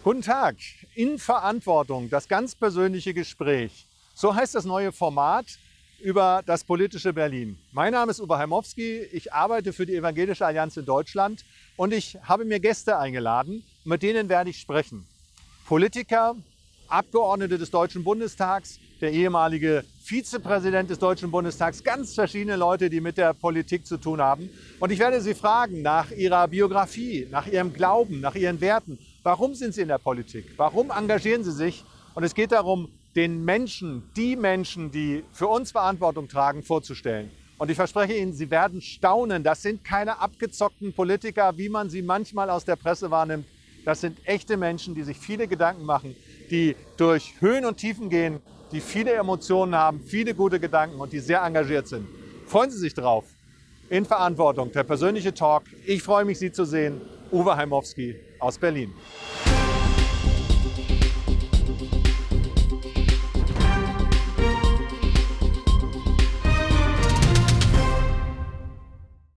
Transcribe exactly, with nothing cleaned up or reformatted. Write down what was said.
Guten Tag, in Verantwortung, das ganz persönliche Gespräch. So heißt das neue Format über das politische Berlin. Mein Name ist Uwe Heimowski, ich arbeite für die Evangelische Allianz in Deutschland und ich habe mir Gäste eingeladen, mit denen werde ich sprechen. Politiker, Abgeordnete des Deutschen Bundestags, der ehemalige Vizepräsident des Deutschen Bundestags, ganz verschiedene Leute, die mit der Politik zu tun haben. Und ich werde Sie fragen nach ihrer Biografie, nach ihrem Glauben, nach ihren Werten. Warum sind Sie in der Politik? Warum engagieren Sie sich? Und es geht darum, den Menschen, die Menschen, die für uns Verantwortung tragen, vorzustellen. Und ich verspreche Ihnen, Sie werden staunen. Das sind keine abgezockten Politiker, wie man sie manchmal aus der Presse wahrnimmt. Das sind echte Menschen, die sich viele Gedanken machen, die durch Höhen und Tiefen gehen, die viele Emotionen haben, viele gute Gedanken und die sehr engagiert sind. Freuen Sie sich drauf. In Verantwortung, der persönliche Talk. Ich freue mich, Sie zu sehen. Uwe Heimowski aus Berlin.